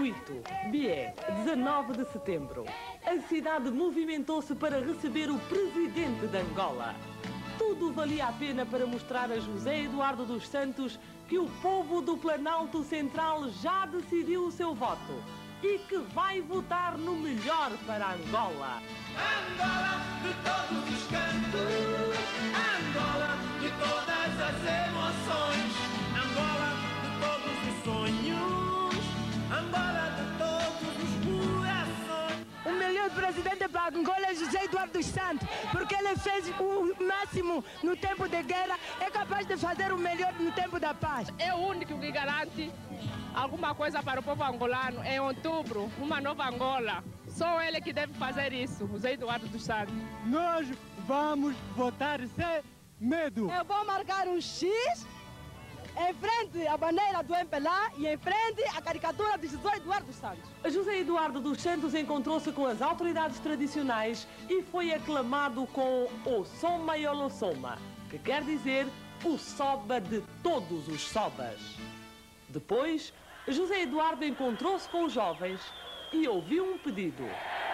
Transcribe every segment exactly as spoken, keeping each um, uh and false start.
Cuito, Bié, dezanove de setembro. A cidade movimentou-se para receber o presidente de Angola. Tudo valia a pena para mostrar a José Eduardo dos Santos que o povo do Planalto Central já decidiu o seu voto e que vai votar no melhor para Angola. Angola de todos os cantos, Angola de todas as emoções, Angola de todos os sonhos, Angola de todos os corações. O melhor presidente para Angola é José Eduardo dos Santos, porque ele fez o máximo no tempo de guerra, é capaz de fazer o melhor no tempo da paz. É o único que garante alguma coisa para o povo angolano. Em outubro, uma nova Angola. Só ele que deve fazer isso, José Eduardo dos Santos. Nós vamos votar sem medo. Eu vou marcar um X em frente à bandeira do M P L A e em frente à caricatura de José Eduardo dos Santos. José Eduardo dos Santos encontrou-se com as autoridades tradicionais e foi aclamado com o Soma Yolo Soma, que quer dizer o soba de todos os sobas. Depois, José Eduardo encontrou-se com os jovens e ouviu um pedido.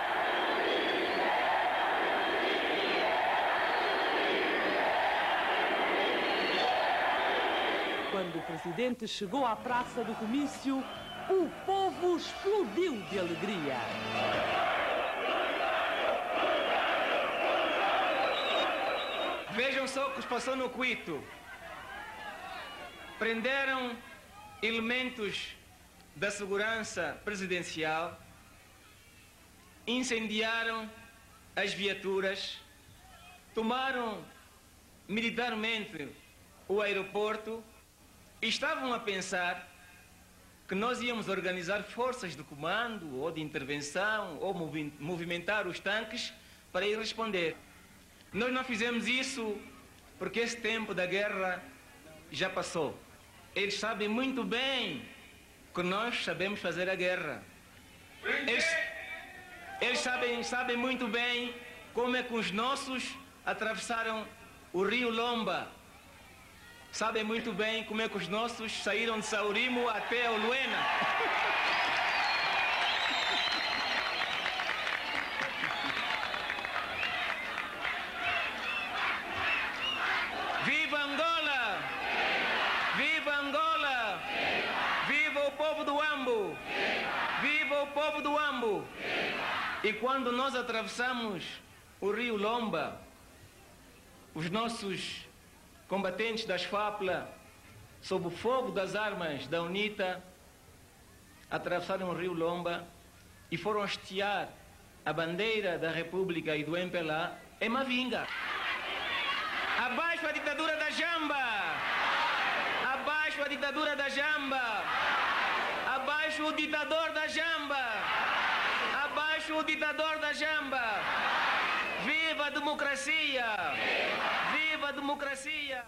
Quando o presidente chegou à praça do comício, o povo explodiu de alegria. Vejam só o que se passou no Cuito. Prenderam elementos da segurança presidencial, incendiaram as viaturas, tomaram militarmente o aeroporto e estavam a pensar que nós íamos organizar forças de comando ou de intervenção ou movi- movimentar os tanques para ir responder. Nós não fizemos isso porque esse tempo da guerra já passou. Eles sabem muito bem que nós sabemos fazer a guerra. Eles, eles sabem, sabem muito bem como é que os nossos atravessaram o rio Lomba. Sabem muito bem como é que os nossos saíram de Saurimo até o Luena. Viva Angola! Viva Angola! Viva o povo do Ambo! Viva o povo do Ambo! E quando nós atravessamos o rio Lomba, os nossos combatentes das FAPLA, sob o fogo das armas da UNITA, atravessaram o rio Lomba e foram hastear a bandeira da República e do M P L A em Mavinga. Abaixo a ditadura da Jamba! Abaixo a ditadura da Jamba! Abaixo o ditador da Jamba! Abaixo o ditador da Jamba! Viva a democracia! Viva a democracia!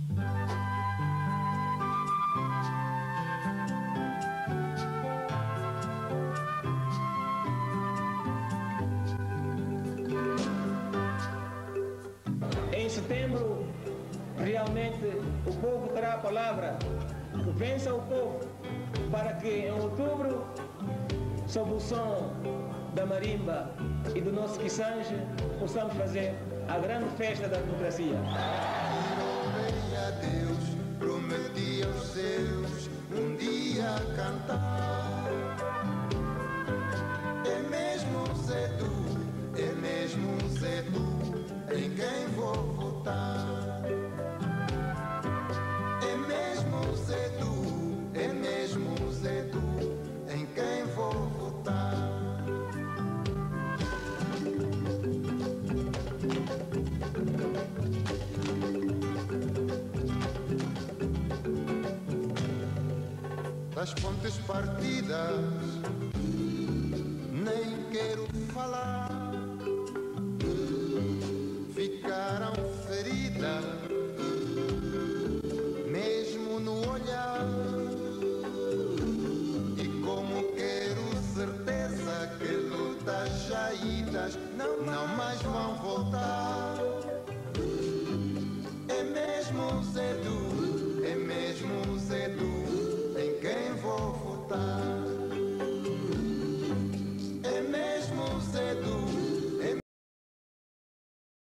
Em setembro, realmente, o povo terá a palavra. Vença o povo, para que em outubro, sob o som da marimba e do nosso quiçange, possamos fazer a grande festa da democracia. Orei a Deus, prometi aos seus um dia cantar. É mesmo cedo, é mesmo cedo, em quem vou votar. É mesmo cedo, é mesmo cedo, em quem vou votar. Das pontes partidas nem quero falar, ficaram feridas mesmo no olhar, e como quero certeza que lutas já idas não, não mais vão voltar. É mesmo cedo,